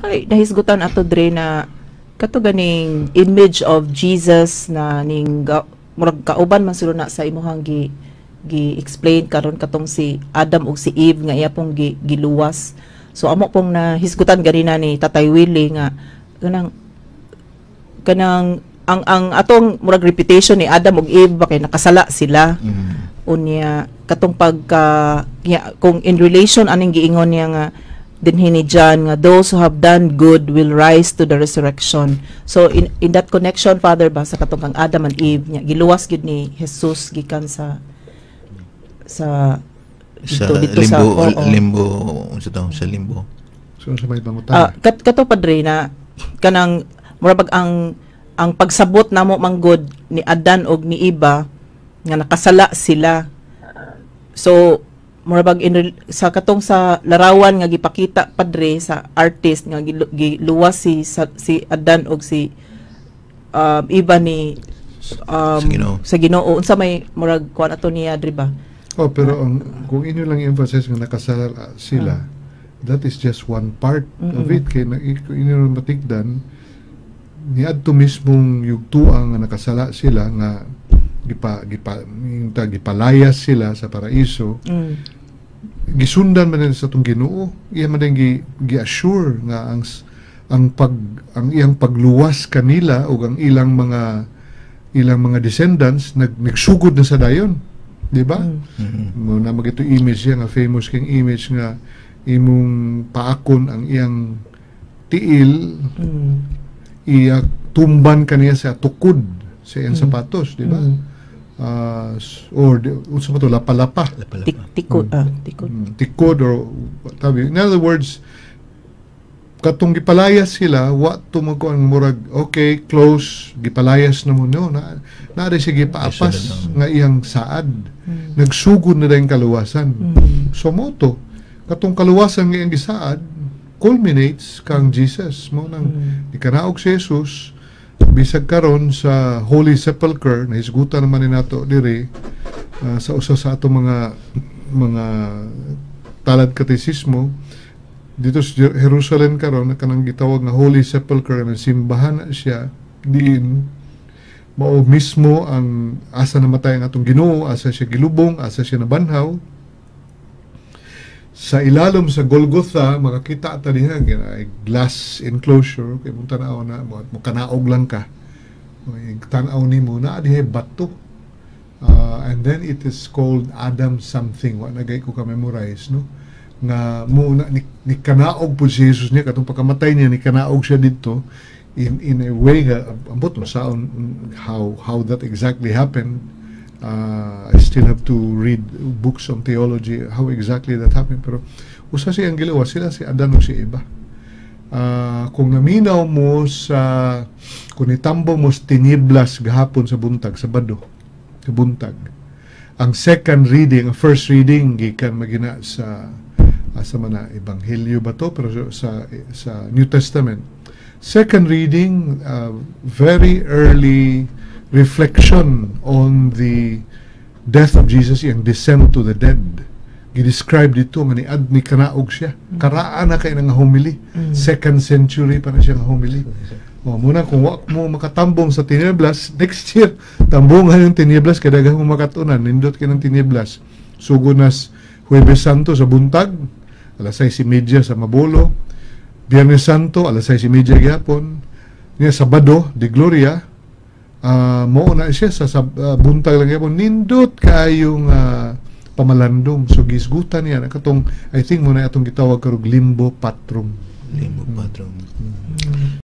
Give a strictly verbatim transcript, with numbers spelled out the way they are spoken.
Kay nahisgutan ato dre na kato ganing image of Jesus na ning ga- murag kauban man sila na sa imuhang gi gi-explain karon katong si Adam ug si Eve nga iya pong gi, giluwas. So amo pong nahisgutan ganina ni Tatay Willie nga kanang kanang ang ang atong murag reputation ni Adam ug Eve ba kay nakasala sila. Mm. Unya katong pagka ya, kung in relation aning giingon niya nga dinhi ni John nga those who have done good will rise to the resurrection. So in in that connection, Father, ba sa katong kang Adam and Eve nya giluwas gid ni Jesus gikan sa sa sa dito, dito limbo sa oh, oh. limbo unsa taw sa limbo. So sa may pangutan. Ah, kat kato padre na kanang murag ang ang pagsabot namo manggod ni Adan og ni Eva nga nakasala sila. So murabag in, sa katong sa larawan nga gipakita padre sa artist nga gilu, giluwas si sa, si Adan og si um, Eva ni um, sa Ginoo. Sa Ginoo unsa may murag kuan ato niya diri ba? Oh, pero ang, kung inyo lang emphasis nga nakasala sila, ah. that is just one part mm-hmm. of it. Kaya na, kung inyo lang matigdan, niadto mismong yugtuang nga nakasala sila nga gipa gipa ta gipalayas sila sa paraiso. Mm. Gisundan man nila sa tong Ginoo, iya man gi gi-assure nga ang ang pag ang iyang pagluwas kanila ug ang ilang mga ilang mga descendants nag nagsugod na sa dayon, di ba? Mm-hmm. Mo na magito image nga famous king image nga imong paakon ang iyang tiil, mm. iya tumban kaniya sa tukod sa iyang mm. sapatos, di ba? Mm. Uh, or unsa ba to lapalapa Tik, tikod ah tikod mm, tikod or tabi in other words katong gipalayas sila wa tumago ang murag okay close gipalayas na mo no na na sige paapas nga iyang saad mm. nagsugod na dayong kaluwasan mm. so mo to katong kaluwasan nga iyang gisaad culminates kang Jesus mo nang mm. ikanaog si Jesus bisag karon sa Holy Sepulchre na hisgutan naman ni nato diri uh, sa usa sa ato mga mga Talad Katesismo dito sa Jerusalem karon na kanang gitawag nga Holy Sepulchre na simbahan na siya diin mao mismo ang asa namatay ang atong Ginoo, asa siya gilubong, asa siya nabanhaw. Sa ilalom sa Golgotha makakita ta diha nga glass enclosure kay mong tan-aw na mo kanaog lang ka tan-aw nimo na diha bato uh, and then it is called Adam something wa nagay ko ka memorize no nga mo na ni, ni kanaog po si Jesus niya katong pagkamatay niya ni kanaog siya dito in in a way nga ambot sa how how that exactly happened. Uh, I still have to read books on theology how exactly that happened, pero usa siyang giluwas sila si Adan o si Eva. Uh, kung naminaw mo sa kung itambo mo sa tiniblas gahapon sa buntag sa bado sa buntag ang second reading ang first reading gikan magina sa asa man na ebanghelyo ba to pero sa sa New Testament second reading uh, very early reflection on the death of Jesus, yung descent to the dead. Gidescribe dito nga ni ad ni kanaog siya. Karaan na kay nga homily. Mm. Second century pa na siya nga homily. O muna kung wa mo makatambong sa tiniblas, next year tambongan yung tiniblas kay daghang mo makatunan, nindot kay ng tiniblas. Sugunas Huwebes Santo sa buntag, alas sais y media sa Mabolo. Biyernes Santo, alas sais y media gyapon. Nga Sabado de Gloria, Uh, mo na siya sa, sa uh, buntag lang yapon nindot kayong uh, pamalandong so gisgutan niya katong I think mo na atong gitawag karog limbo patrum limbo patrum mm.